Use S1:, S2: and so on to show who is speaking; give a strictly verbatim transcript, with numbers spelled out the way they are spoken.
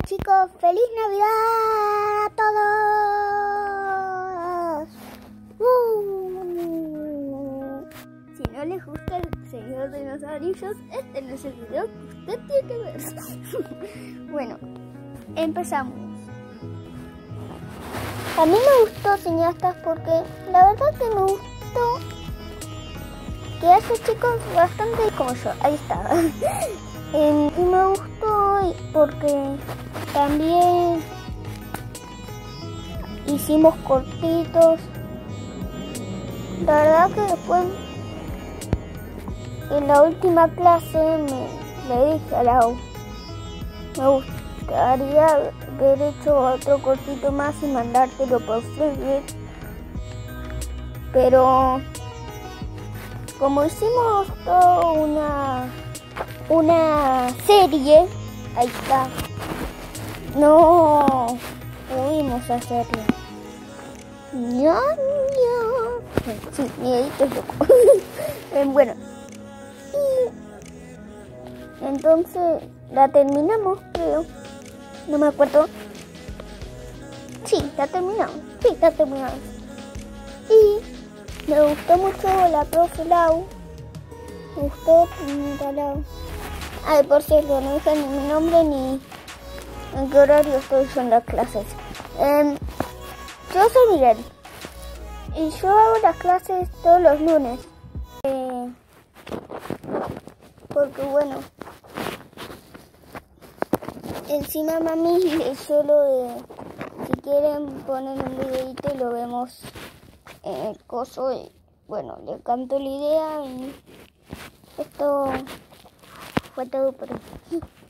S1: chicos, feliz Navidad a todos. Uh. Si no les gusta el Señor de los Anillos, este no es el video que usted tiene que ver. Bueno, empezamos. A mí me gustó cineastas porque la verdad que me gustó que hace chicos bastante como yo. Ahí está. eh, y me gustó porque también hicimos cortitos. La verdad que después en la última clase me le dije a Lau, me gustaría haber hecho otro cortito más y mandártelo por Facebook, pero como hicimos toda una una serie, ahí está, no pudimos hacerlo. No, no. Sí, Miguelito es loco. Bueno, y entonces la terminamos, creo. No me acuerdo. Sí, la terminamos. Sí, la terminamos. Y me gustó mucho la profe Lau. Me gustó la Lau. Ay, por cierto, no dije ni mi nombre ni en qué horario estoy yo en las clases. Eh, yo soy Miguel. Y yo hago las clases todos los lunes. Eh, porque bueno, encima mami yo lo de, si quieren poner un videito y lo vemos en el coso, y bueno, le canto la idea y esto fue todo por hoy.